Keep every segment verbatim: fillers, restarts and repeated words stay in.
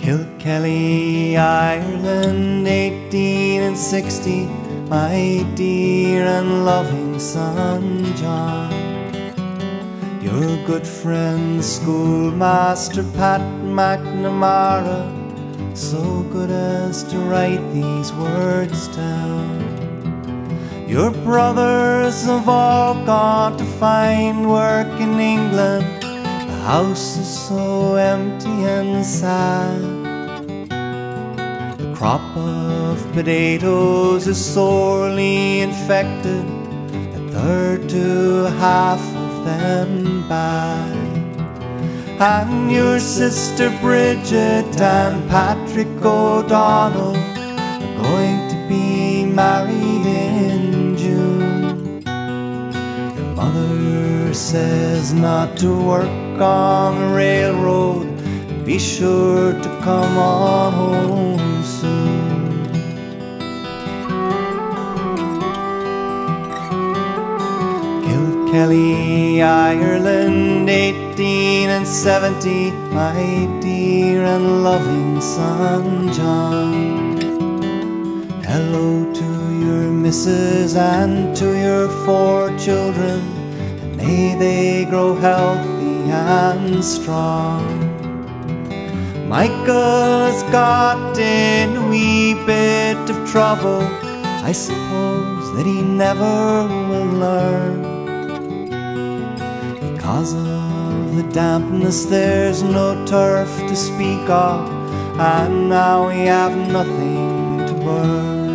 Kilkelly, Ireland, eighteen sixty, my dear and loving son John. Your good friend, schoolmaster Pat McNamara, so good as to write these words down. Your brothers have all gone to find work in England. The house is so empty and sad. The crop of potatoes is sorely infected, a third to a half of them bad. And your sister Bridget and Patrick O'Donnell are going to be married in June. Your mother says not to work on the railroad, and be sure to come on home soon. Kilkelly, Ireland, eighteen seventy, my dear and loving son John. Hello to your missus and to your four children, and may they grow healthy and strong. Michael has got in a wee bit of trouble, I suppose that he never will learn. Because of the dampness there's no turf to speak of, and now we have nothing to burn.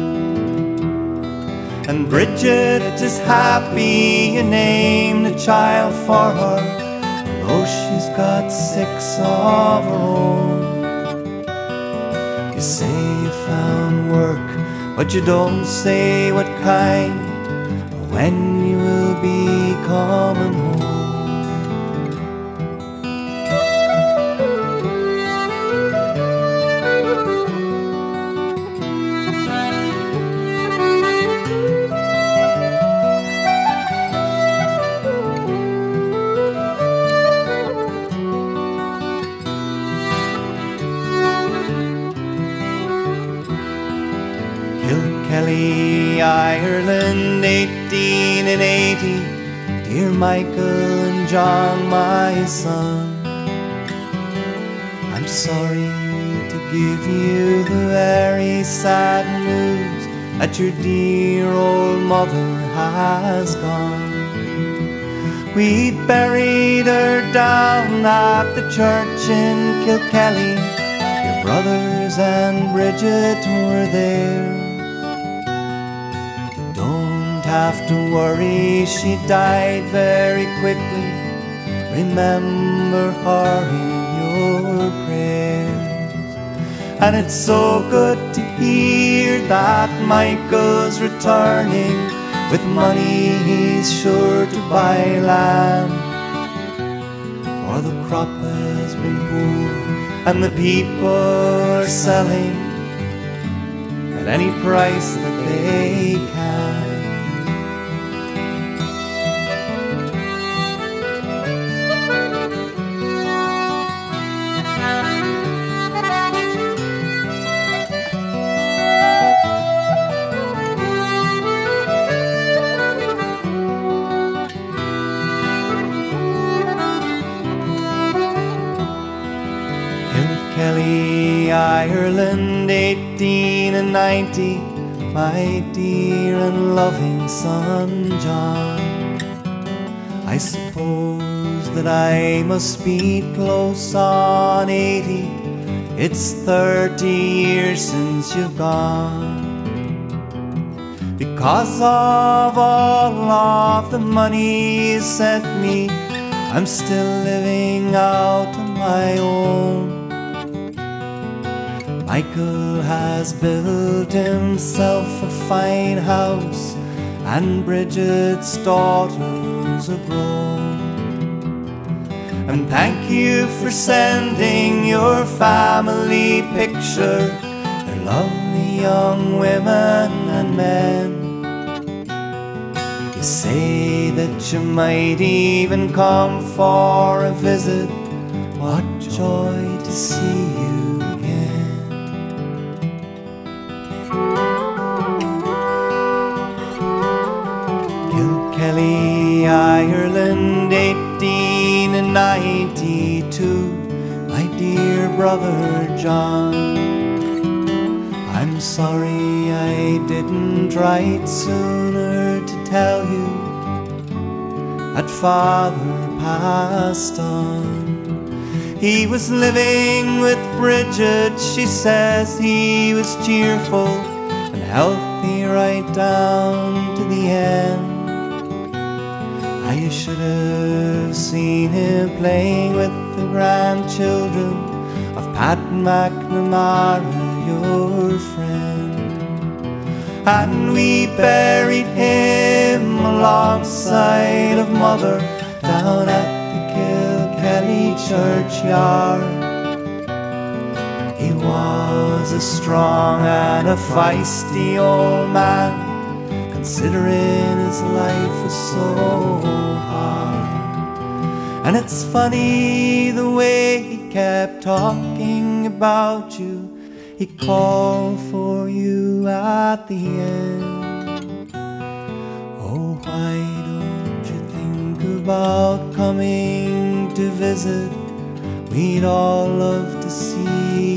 And Bridget is happy you named a child for her, although she's got six of her own. You say you found work, but you don't say what kind, or when you will be coming home. Kilkelly, Ireland, eighteen eighty, dear Michael and John, my son. I'm sorry to give you the very sad news that your dear old mother has gone. We buried her down at the church in Kilkelly. Your brothers and Bridget were there. Have to worry, she died very quickly. Remember her in your prayers. And it's so good to hear that Michael's returning. With money he's sure to buy land, for the crop has been poor and the people are selling at any price that they can. Kilkelly, Ireland, eighteen ninety, my dear and loving son John. I suppose that I must be close on eighty. It's thirty years since you've gone. Because of all of the money you sent me, I'm still living out on my own. Michael has built himself a fine house, and Bridget's daughters are grown. And thank you for sending your family picture. They're lovely young women and men. You say that you might even come for a visit. What joy to see you again. Ireland, eighteen ninety-two, my dear brother John. I'm sorry I didn't write sooner to tell you that father passed on. He was living with Bridget, she says he was cheerful and healthy right down to the end. I should have seen him playing with the grandchildren of Pat McNamara, your friend. And we buried him alongside of Mother down at the Kilkelly churchyard. He was a strong and a feisty old man, considering his life was so hard. And it's funny the way he kept talking about you. He called for you at the end. Oh, why don't you think about coming to visit? We'd all love to see